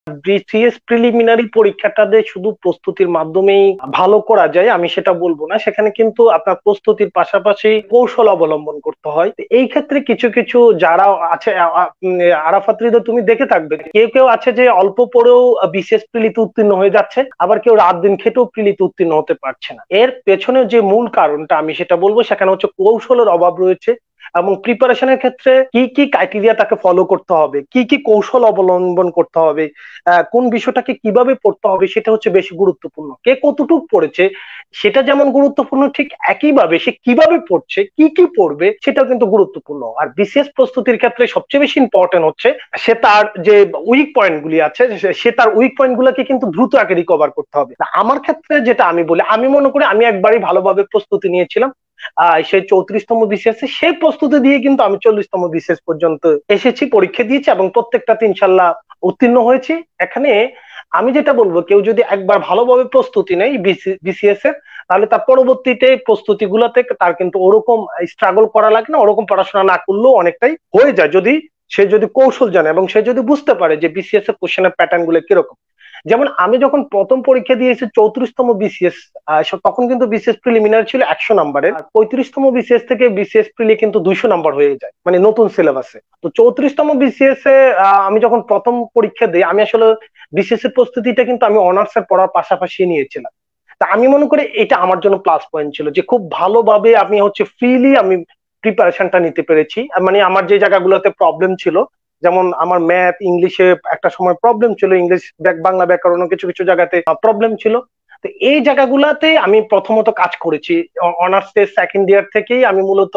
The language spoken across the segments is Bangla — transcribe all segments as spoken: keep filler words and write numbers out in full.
বিসিএস প্রিলিমিনারি পরীক্ষাটাতে শুধু প্রস্তুতির মাধ্যমেই ভালো করা যায় আমি সেটা বলবো না, সেখানে কিন্তু আপনার প্রস্তুতির পাশাপাশি কৌশল অবলম্বন করতে হয়। এই ক্ষেত্রে কিছু কিছু যারা আছে, আরাফাত হৃদয় তুমি দেখে থাকবে, কেউ কেউ আছে যে অল্প পড়েও বিসিএস প্রিলিতে উত্তীর্ণ হয়ে যাচ্ছে, আবার কেউ রাত দিন খেটেও প্রিলিতে উত্তীর্ণ হতে পারছে না। এর পেছনে যে মূল কারণটা আমি সেটা বলবো, সেখানে হচ্ছে কৌশলের অভাব রয়েছে এবং প্রিপারেশনের ক্ষেত্রে কি কি ক্রাইটেরিয়া তাকে ফলো করতে হবে, কি কি কৌশল অবলম্বন করতে হবে, কোন বিষয়টাকে কিভাবে পড়তে হবে সেটা হচ্ছে বেশি গুরুত্বপূর্ণ। কে কতটুকু পড়েছে সেটা যেমন গুরুত্বপূর্ণ, ঠিক একইভাবে সে কিভাবে পড়ছে, কি কি পড়বে সেটাও কিন্তু গুরুত্বপূর্ণ। আর বিসিএস প্রস্তুতির ক্ষেত্রে সবচেয়ে বেশি ইম্পর্টেন্ট হচ্ছে সে তার যে উইক পয়েন্ট গুলি আছে সে তার উইক পয়েন্ট গুলোকে কিন্তু দ্রুত আগে রিকভার করতে হবে। আমার ক্ষেত্রে যেটা আমি বলি, আমি মনে করি আমি একবারই ভালোভাবে প্রস্তুতি নিয়েছিলাম আহ সেই চৌত্রিশতম বিসিএস, সেই প্রস্তুতি দিয়ে কিন্তু আমি চল্লিশতম বিসিএস পর্যন্ত এসেছি, পরীক্ষা দিয়েছি এবং প্রত্যেকটাতে ইনশাল্লাহ উত্তীর্ণ হয়েছি। এখানে আমি যেটা বলবো, কেউ যদি একবার ভালোভাবে প্রস্তুতি নেয় বিসিএস এর, তাহলে তার পরবর্তীতে প্রস্তুতি গুলাতে তার কিন্তু ওরকম স্ট্রাগল করা লাগে না, ওরকম পড়াশোনা না করলেও অনেকটাই হয়ে যায় যদি সে যদি কৌশল জানে এবং সে যদি বুঝতে পারে যে বিসিএস এর কোশ্চেনের প্যাটার্ন গুলো কিরকম। যেমন আমি যখন প্রথম পরীক্ষা দিয়েছি চৌত্রিশতম বিসিএস, তখন কিন্তু বিসিএস প্রিলিমিনারি ছিল একশো নাম্বারের, পঁয়ত্রিশতম বিসিএস থেকে বিসিএস প্রিলি কিন্তু দুইশো নাম্বার হয়ে যায়, মানে নতুন সিলেবাসে। তো চৌত্রিশতম বিসিএস এ আমি যখন প্রথম পরীক্ষা দিই, আমি আসলে বিসিএস এর প্রস্তুতিটা কিন্তু আমি অনার্স এর পড়ার পাশাপাশি নিয়েছিলাম। তা আমি মনে করি এটা আমার জন্য প্লাস পয়েন্ট ছিল, যে খুব ভালোভাবে আমি হচ্ছে ফ্রিলি আমি প্রিপারেশনটা নিতে পেরেছি। মানে আমার যে জায়গাগুলোতে প্রবলেম ছিল, যেমন আমার ম্যাথ ইংলিশে একটা সময় প্রবলেম ছিল, ইংলিশ বাংলা ব্যাকরণ কিছু কিছু জায়গাতে প্রবলেম ছিল, তো এই জায়গাগুলাতে আমি প্রথমত কাজ করেছি। অনার্স সেকেন্ড ইয়ার থেকেই আমি মূলত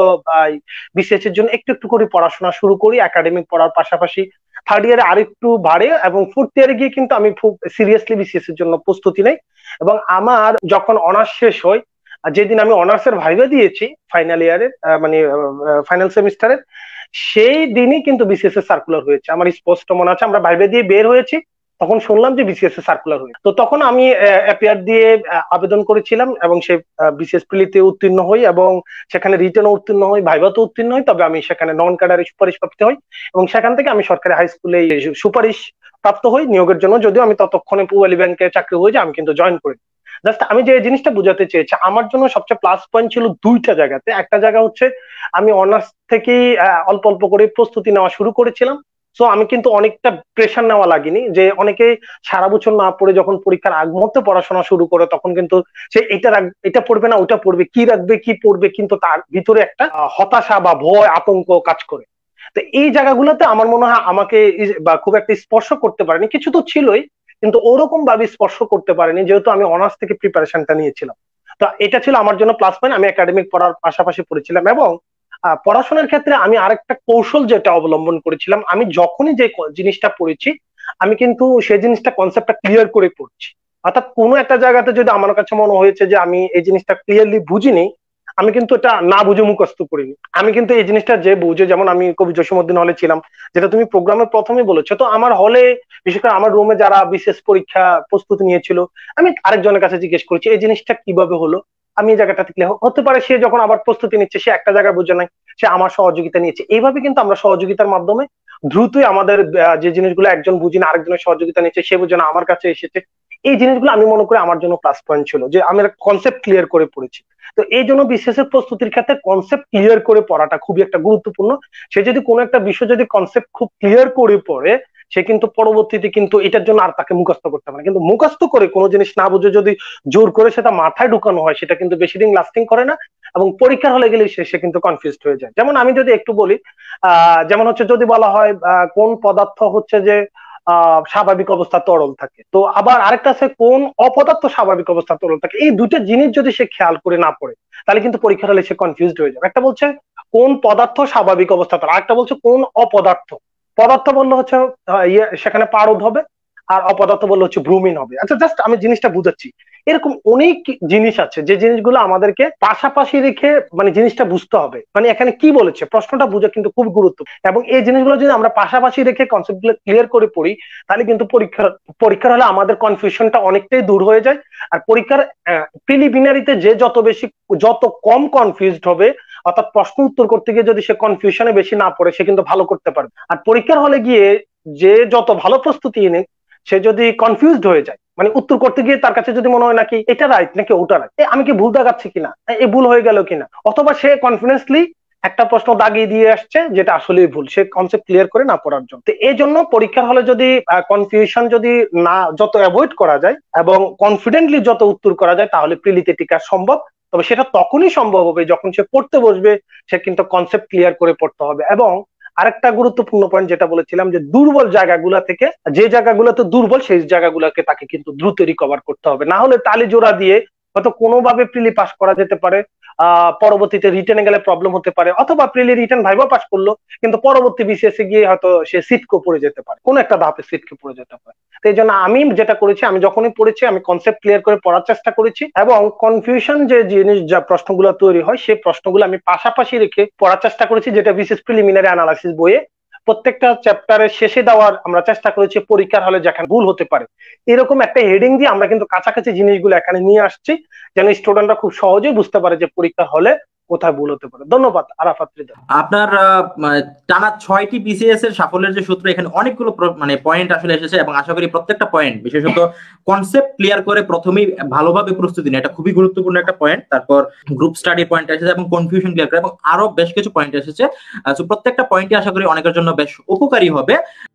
বিসিএস এর জন্য একটু একটু করে পড়াশোনা শুরু করি, একাডেমিক পড়ার পাশাপাশি থার্ড ইয়ারে আরেকটু বাড়ে এবং ফোর্থ ইয়ারে গিয়ে কিন্তু আমি খুব সিরিয়াসলি বিসিএস এর জন্য প্রস্তুতি নেই। এবং আমার যখন অনার্স শেষ হয়, যেদিন আমি অনার্স এর ভাইভা দিয়েছি ফাইনাল ইয়ারের, মানে ফাইনাল সেমিস্টারের, সেই দিনই কিন্তু বিসিএস এর সার্কুলার হয়েছে। আমার স্পষ্ট মনে আছে, আমরা ভাইভা দিয়ে বের হয়েছি, তখন শুনলাম যে বিসিএস এর সার্কুলার হয়েছে। তো তখন আমি অ্যাপিয়ার দিয়ে আবেদন করেছিলাম এবং সেই বিসিএস প্রিলিতে উত্তীর্ণ হই এবং সেখানে রিটেনও উত্তীর্ণ হই, ভাইভাতে উত্তীর্ণ হই। তবে আমি সেখানে নন ক্যাডারে সুপারিশ প্রাপ্ত হই এবং সেখান থেকে আমি সরকারি হাই স্কুলে সুপারিশ প্রাপ্ত হই নিয়োগের জন্য, যদিও আমি ততক্ষণে পুবালি ব্যাংকে চাকরি হয়ে যায়, আমি কিন্তু জয়েন করি। জাস্ট আমি যে জিনিসটা বোঝাতে চেয়েছি, আমার জন্য সবচেয়ে প্লাস পয়েন্ট ছিল দুইটা জায়গাতে। একটা জায়গা হচ্ছে আমি অনার্স থেকেই অল্প অল্প করে প্রস্তুতি নেওয়া শুরু করেছিলাম, সো আমি কিন্তু অনেকটা প্রেশার নেওয়া লাগেনি। যে অনেকে সারা বছর না পড়ে যখন পরীক্ষার আগ মুহূর্তে পড়াশোনা শুরু করে, তখন কিন্তু সে এটা এটা পড়বে না ওটা পড়বে, কি রাখবে কি পড়বে, কিন্তু তার ভিতরে একটা হতাশা বা ভয় আতঙ্ক কাজ করে। তো এই জায়গাগুলোতে আমার মনে হয় আমাকে বা খুব একটা স্পর্শ করতে পারেনি, কিছু তো ছিলই কিন্তু ওরকম ভাবে স্পর্শ করতে পারেনি, যেহেতু আমি অনার্স থেকে প্রিপারেশনটা নিয়েছিলাম। তো এটা ছিল আমার জন্য প্লাস পয়েন্ট, আমি একাডেমিক পড়ার পাশাপাশি পড়েছিলাম। এবং পড়াশোনার ক্ষেত্রে আমি আরেকটা কৌশল যেটা অবলম্বন করেছিলাম, আমি যখনই যে জিনিসটা পড়েছি আমি কিন্তু সেই জিনিসটা কনসেপ্টটা ক্লিয়ার করে পড়ছি। অর্থাৎ কোনো একটা জায়গাতে যদি আমার কাছে মনে হয়েছে যে আমি এই জিনিসটা ক্লিয়ারলি বুঝিনি, আমি কিন্তু এটা না বুঝে মুখস্থ করিনি। আমি কিন্তু এই জিনিসটা যে বুঝে, যেমন আমি কবি জসীমউদ্দিন হলে ছিলাম, যেটা তুমি প্রোগ্রামের প্রথমে বলেছো, তো আমার হলে বিশেষ করে আমার রুমে যারা বিশেষ পরীক্ষা প্রস্তুতি নিয়েছিল, আমি আরেকজনের কাছে জিজ্ঞেস করেছি এই জিনিসটা কিভাবে হলো, আমি এই জায়গাটা থেকে হতে পারে সে যখন আবার প্রস্তুতি নিচ্ছে সে একটা জায়গায় বুঝে নাই, সে আমার সহযোগিতা নিয়েছে। এইভাবে কিন্তু আমরা সহযোগিতার মাধ্যমে দ্রুতই আমাদের যে জিনিসগুলো একজন বুঝি না আরেকজনের সহযোগিতা নিচ্ছে, সে বুঝে না আমার কাছে এসেছে। এই জিনিসগুলো আমি মনে করি আমার জন্য প্লাস পয়েন্ট ছিল, যে আমি কনসেপ্ট ক্লিয়ার করে পড়েছি। তো এই জন্য বিসিএস এর প্রস্তুতির ক্ষেত্রে কনসেপ্ট ক্লিয়ার করে পড়াটা খুবই একটা গুরুত্বপূর্ণ। সে যদি কোনো একটা বিষয় যদি কনসেপ্ট খুব ক্লিয়ার করে পড়ে, সে কিন্তু পরবর্তীতে কিন্তু এটার জন্য আর তাকে মুখস্থ করতে পারে। কিন্তু মুখস্থ করে কোনো জিনিস না বুঝে যদি জোর করে সেটা মাথায় ঢুকানো হয়, সেটা কিন্তু বেশি দিন লাস্টিং করে না এবং পরীক্ষার হলে গেলে সে কিন্তু কনফিউজড হয়ে যায়। যেমন আমি যদি একটু বলি, আহ যেমন হচ্ছে যদি বলা হয় কোন পদার্থ হচ্ছে যে আহ স্বাভাবিক অবস্থা তরল থাকে, তো আবার আরেকটা আছে কোন অপদার্থ স্বাভাবিক অবস্থা তরল থাকে, এই দুটো জিনিস যদি সে খেয়াল করে না পড়ে তাহলে কিন্তু পরীক্ষার হলে সে কনফিউজড হয়ে যাবে। একটা বলছে কোন পদার্থ স্বাভাবিক অবস্থা তরল, আরেকটা বলছে কোন অপদার্থ। পদার্থ বললে হচ্ছে ইয়ে সেখানে পারদ হবে, আর অপদার্থ বললে হচ্ছে ব্রুমিন হবে। আচ্ছা, জাস্ট আমি জিনিসটা বুঝাচ্ছি। এরকম অনেক জিনিস আছে যে জিনিসগুলো আমাদেরকে পাশাপাশি রেখে মানে জিনিসটা বুঝতে হবে, মানে এখানে কি বলেছে প্রশ্নটা বোঝা কিন্তু খুব গুরুত্বপূর্ণ। এবং এই জিনিসগুলো যদি আমরা পাশাপাশি রেখে কনসেপ্ট গুলো ক্লিয়ার করে পড়ি, তাহলে কিন্তু পরীক্ষার পরীক্ষার হলে আমাদের কনফিউশনটা অনেকটাই দূর হয়ে যায়। আর পরীক্ষার প্রিলিমিনারিতে যে যত বেশি যত কম কনফিউজড হবে, অর্থাৎ প্রশ্ন উত্তর করতে গিয়ে যদি সে কনফিউশনে বেশি না পড়ে, সে কিন্তু ভালো করতে পারবে। আর পরীক্ষার হলে গিয়ে যে যত ভালো প্রস্তুতি নিক, সে যদি কনফিউজড হয়ে যায়, মানে উত্তর করতে গিয়ে তার কাছে যদি মনে হয় নাকি এটা রাইট নাকি ওটা রাইট, আমি কি ভুল দাগাচ্ছি কিনা, এই ভুল হয়ে গেল কিনা, অথবা সে কনফিডেন্সলি একটা প্রশ্ন দাগিয়ে দিয়ে আসছে যেটা আসলেই ভুল, সে কনসেপ্ট ক্লিয়ার করে না পড়ার জন্য। তো এই জন্য পরীক্ষার হলে যদি কনফিউশন যদি না যত অ্যাভয়েড করা যায় এবং কনফিডেন্টলি যত উত্তর করা যায় তাহলে প্রিলিতে টিকা সম্ভব। তবে সেটা তখনই সম্ভব হবে যখন সে পড়তে বসবে, সে কিন্তু কনসেপ্ট ক্লিয়ার করে পড়তে হবে। এবং আরেকটা গুরুত্বপূর্ণ পয়েন্ট যেটা বলেছিলাম যে দুর্বল জায়গাগুলা থেকে, যে জায়গাগুলোতে দুর্বল সেই জায়গাগুলোকে তাকে কিন্তু দ্রুত রিকভার করতে হবে, না হলে তালি জোড়া দিয়ে হয়তো কোনোভাবে প্রিলি পাস করা যেতে পারে, আহ পরবর্তীতে রিটেনে গেলে প্রবলেম হতে পারে, অথবা প্রিলি রিটেন ভাইবা পাস করলো কিন্তু পরবর্তী বিসিএস এ গিয়ে হয়তো সে সিটকো পড়ে যেতে পারে, কোন একটা ধাপে সিটকে পড়ে যেতে পারে। তো এই জন্য আমি যেটা করেছি, আমি যখনই পড়েছি আমি কনসেপ্ট ক্লিয়ার করে পড়ার চেষ্টা করেছি এবং কনফিউশন যে জিনিস যা প্রশ্নগুলো তৈরি হয় সেই প্রশ্নগুলো আমি পাশাপাশি রেখে পড়ার চেষ্টা করেছি, যেটা বিসিএস প্রিলিমিনারি অ্যানালাইসিস বইয়ে প্রত্যেকটা চ্যাপ্টারের শেষে দেওয়ার আমরা চেষ্টা করেছি, পরীক্ষার হলে যেখানে ভুল হতে পারে এরকম একটা হেডিং দিয়ে আমরা কিন্তু কাছাকাছি জিনিসগুলো এখানে নিয়ে আসছি, যেন স্টুডেন্টরা খুব সহজেই বুঝতে পারে যে পরীক্ষার হলে কোথায় ভুল হতে পারে। ধন্যবাদ আরাফাত রিদা। আপনার টানা ছয়টি বিসিএস এর সাফল্যের যে সূত্র, এখানে অনেকগুলো মানে পয়েন্ট আসলে এসেছে এবং আশা করি প্রত্যেকটা পয়েন্ট, বিশেষত কনসেপ্ট ক্লিয়ার করে প্রথমেই ভালোভাবে প্রস্তুতি নেয়, এটা খুবই গুরুত্বপূর্ণ একটা পয়েন্ট। তারপর গ্রুপ স্টাডি পয়েন্ট এসেছে এবং কনফিউশন ক্লিয়ার করে এবং আরো বেশ কিছু পয়েন্ট এসেছে। প্রত্যেকটা পয়েন্টই আশা করি অনেকের জন্য বেশ উপকারী হবে।